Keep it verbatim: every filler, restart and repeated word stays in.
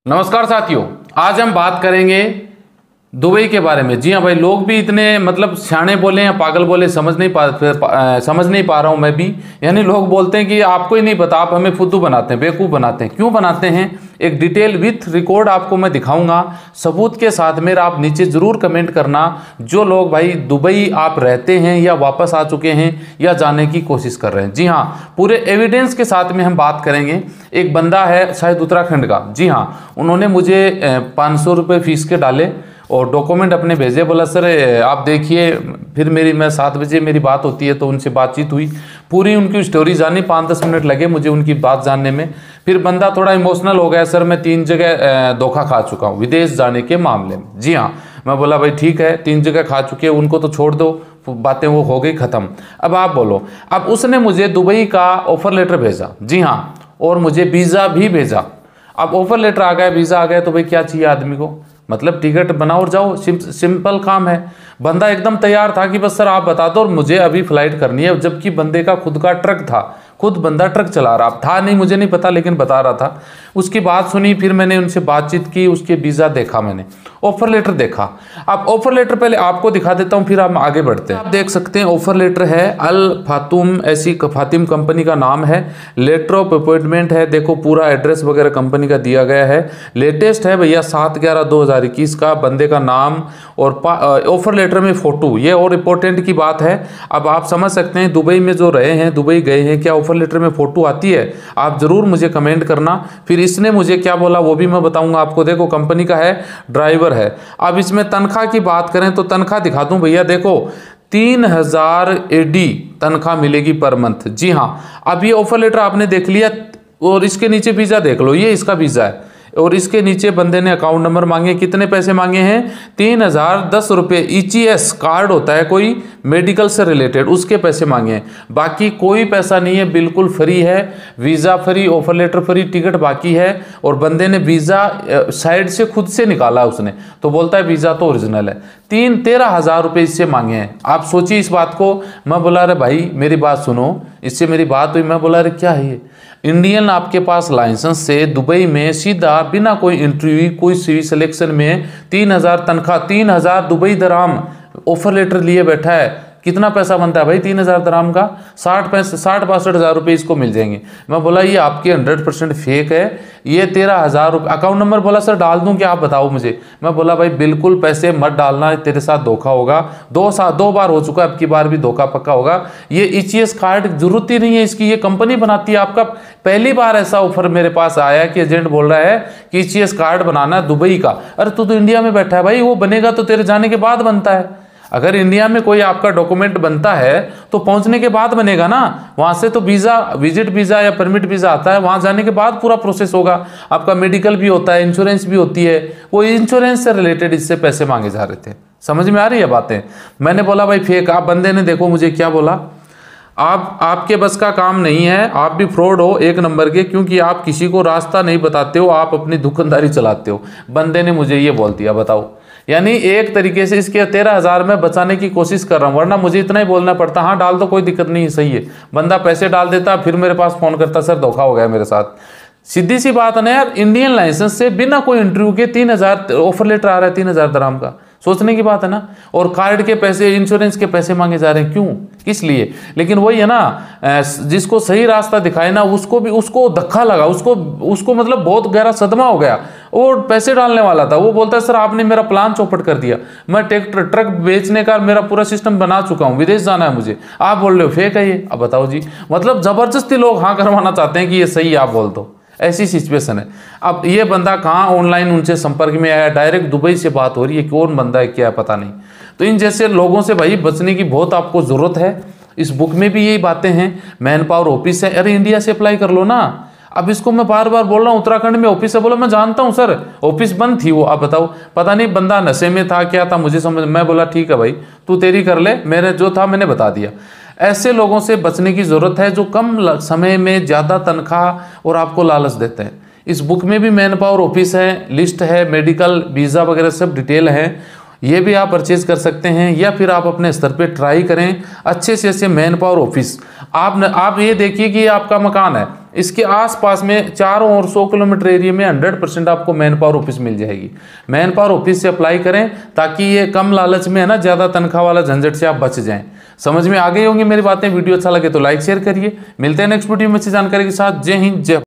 नमस्कार साथियों, आज हम बात करेंगे दुबई के बारे में। जी हाँ भाई, लोग भी इतने मतलब सियाने बोले या पागल बोले समझ नहीं पा, पा समझ नहीं पा रहा हूँ मैं भी। यानी लोग बोलते हैं कि आपको ही नहीं पता, आप हमें फुद्दू बनाते हैं, बेवकूफ़ बनाते हैं। क्यों बनाते हैं? एक डिटेल विथ रिकॉर्ड आपको मैं दिखाऊंगा सबूत के साथ। मेरा आप नीचे ज़रूर कमेंट करना जो लोग भाई दुबई आप रहते हैं या वापस आ चुके हैं या जाने की कोशिश कर रहे हैं। जी हाँ, पूरे एविडेंस के साथ में हम बात करेंगे। एक बंदा है शायद उत्तराखंड का, जी हाँ, उन्होंने मुझे पाँच सौ रुपये फीस के डाले और डॉक्यूमेंट अपने भेजे। बोला सर आप देखिए, फिर मेरी मैं सात बजे मेरी बात होती है तो उनसे बातचीत हुई, पूरी उनकी स्टोरी जानी। पाँच दस मिनट लगे मुझे उनकी बात जानने में। फिर बंदा थोड़ा इमोशनल हो गया, सर मैं तीन जगह धोखा खा चुका हूँ विदेश जाने के मामले में। जी हाँ, मैं बोला भाई ठीक है, तीन जगह खा चुके हैं, उनको तो छोड़ दो, बातें वो हो गई ख़त्म। अब आप बोलो। अब उसने मुझे दुबई का ऑफ़र लेटर भेजा, जी हाँ, और मुझे वीज़ा भी भेजा। अब ऑफ़र लेटर आ गया, वीज़ा आ गया, तो भाई क्या चाहिए आदमी को? मतलब टिकट बनाओ और जाओ, सिम, सिंपल काम है। बंदा एकदम तैयार था कि बस सर आप बता दो और मुझे अभी फ्लाइट करनी है। जबकि बंदे का खुद का ट्रक था, खुद बंदा ट्रक चला रहा था नहीं, मुझे नहीं पता, लेकिन बता रहा था। उसकी बात सुनी, फिर मैंने उनसे बातचीत की, उसके वीज़ा देखा, मैंने ऑफ़र लेटर देखा। अब ऑफ़र लेटर पहले आपको दिखा देता हूँ, फिर हम आगे बढ़ते हैं। आप देख सकते हैं ऑफ़र लेटर है, अल फातुम ऐसी फातिम कंपनी का नाम है। लेटर ऑफ अपॉइंटमेंट है, देखो पूरा एड्रेस वगैरह कंपनी का दिया गया है। लेटेस्ट है भैया, सात ग्यारह दो हज़ार इक्कीस का। बंदे का नाम और ऑफ़र लेटर में फ़ोटो, ये और इम्पोर्टेंट की बात है। अब आप समझ सकते हैं दुबई में जो रहे हैं, दुबई गए हैं, क्या ऑफ़र लेटर में फ़ोटो आती है? आप ज़रूर मुझे कमेंट करना। फिर इसने मुझे क्या बोला वो भी मैं बताऊंगा आपको। देखो कंपनी का है, ड्राइवर है। अब इसमें तनख्वाह की बात करें तो तनख्वाह दिखा दूं भैया, देखो तीन हजार एडी तनख्वाह मिलेगी पर मंथ। जी हाँ, अब ये ऑफर लेटर आपने देख लिया और इसके नीचे वीज़ा देख लो, ये इसका वीज़ा है। और इसके नीचे बंदे ने अकाउंट नंबर मांगे, कितने पैसे मांगे हैं? तीन हजार दस रुपये। ई ची एस कार्ड होता है कोई मेडिकल से रिलेटेड, उसके पैसे मांगे हैं। बाकी कोई पैसा नहीं है, बिल्कुल फ्री है। Visa free, offer letter free, ticket बाकी है। और बंदे ने वीज़ा साइड से खुद से निकाला उसने, तो बोलता है वीज़ा तो ओरिजिनल है। तीन तेरह हज़ार रुपये इससे मांगे हैं। आप सोचिए इस बात को। मैं बोला अरे भाई मेरी बात सुनो, इससे मेरी बात हुई। मैं बोला अरे क्या है ये? इंडियन आपके पास लाइसेंस से दुबई में सीधा बिना कोई इंटरव्यू, कोई सीवी सिलेक्शन में तीन हजार तनख्वाह, तीन हजार दुबई दराम ऑफर लेटर लिए बैठा है। कितना पैसा बनता है भाई तीन हजार दराम का? साठ पैंसठ साठ बासठ हज़ार रुपये इसको मिल जाएंगे। मैं बोला ये आपके हंड्रेड परसेंट फेक है, ये तेरह हज़ार रुपये। अकाउंट नंबर बोला सर डाल दूं क्या, आप बताओ मुझे। मैं बोला भाई बिल्कुल पैसे मत डालना, तेरे साथ धोखा होगा। दो साल दो बार हो चुका है, अब की बार भी धोखा पक्का होगा। ये ई ची एस कार्ड जरूरत ही नहीं है इसकी, ये कंपनी बनाती है। आपका पहली बार ऐसा ऑफर मेरे पास आया कि एजेंट बोल रहा है कि ई ची एस कार्ड बनाना है दुबई का। अरे तू तो इंडिया में बैठा है भाई, वो बनेगा तो तेरे जाने के बाद बनता है। अगर इंडिया में कोई आपका डॉक्यूमेंट बनता है तो पहुंचने के बाद बनेगा ना। वहां से तो वीज़ा, विजिट वीज़ा या परमिट वीज़ा आता है, वहां जाने के बाद पूरा प्रोसेस होगा। आपका मेडिकल भी होता है, इंश्योरेंस भी होती है। वो इंश्योरेंस से रिलेटेड इससे पैसे मांगे जा रहे थे। समझ में आ रही है बातें? मैंने बोला भाई फेक। आप बंदे ने देखो मुझे क्या बोला, आप आपके बस का काम नहीं है, आप भी फ्रॉड हो एक नंबर के, क्योंकि आप किसी को रास्ता नहीं बताते हो, आप अपनी दुकानदारी चलाते हो। बंदे ने मुझे ये बोल दिया, बताओ। यानी एक तरीके से इसके तेरह हजार में बचाने की कोशिश कर रहा हूँ, वरना मुझे इतना ही बोलना पड़ता हाँ डाल दो कोई दिक्कत नहीं है, सही है। बंदा पैसे डाल देता, फिर मेरे पास फोन करता सर धोखा हो गया मेरे साथ। सीधी सी बात है ना यार, इंडियन लाइसेंस से बिना कोई इंटरव्यू के तीन हजार ऑफर लेटर आ रहा है, तीन हजार दराम का। सोचने की बात है ना। और कार्ड के पैसे, इंश्योरेंस के पैसे मांगे जा रहे हैं, क्यों, किस लिए? लेकिन वही है ना, जिसको सही रास्ता दिखाए ना उसको भी उसको धक्का लगा, उसको उसको मतलब बहुत गहरा सदमा हो गया। और पैसे डालने वाला था, वो बोलता है सर आपने मेरा प्लान चौपट कर दिया, मैं ट्रैक्टर ट्रक बेचने का मेरा पूरा सिस्टम बना चुका हूँ, विदेश जाना है मुझे, आप बोल रहे हो फेक है ये। अब बताओ जी, मतलब जबरदस्ती लोग हाँ करवाना चाहते हैं कि ये सही है, आप बोल दो, ऐसी सिचुएशन है। अब ये बंदा कहाँ ऑनलाइन उनसे संपर्क में आया, डायरेक्ट दुबई से बात हो रही है, कौन बंदा है क्या है पता नहीं। तो इन जैसे लोगों से भाई बचने की बहुत आपको ज़रूरत है। इस बुक में भी यही बातें हैं। मैन पावर ऑफिस है, अरे इंडिया से अप्लाई कर लो ना। अब इसको मैं बार बार बोल रहा हूँ उत्तराखंड में ऑफिस है, बोला मैं जानता हूँ सर, ऑफिस बंद थी वो। आप बताओ, पता नहीं बंदा नशे में था क्या था, मुझे समझ। मैं बोला ठीक है भाई तू तेरी कर ले, मैंने जो था मैंने बता दिया। ऐसे लोगों से बचने की ज़रूरत है जो कम समय में ज़्यादा तनख्वाह और आपको लालच देते हैं। इस बुक में भी मैन पावर ऑफिस है, लिस्ट है, मेडिकल, वीज़ा वगैरह सब डिटेल है। ये भी आप परचेज कर सकते हैं, या फिर आप अपने स्तर पे ट्राई करें अच्छे से अच्छे मैन पावर ऑफिस। आप न, आप ये देखिए कि ये आपका मकान है, इसके आसपास में चारों और सौ किलोमीटर एरिया में हंड्रेड परसेंट आपको मैन पावर ऑफिस मिल जाएगी। मैन पावर ऑफिस से अप्लाई करें ताकि ये कम लालच में है ना, ज़्यादा तनख्वाह वाला झंझट से आप बच जाएं। समझ में आ गई होंगी मेरी बातें। वीडियो अच्छा लगे तो लाइक शेयर करिए। मिलते हैं नेक्स्ट वीडियो में अच्छी जानकारी के साथ। जय हिंद, जय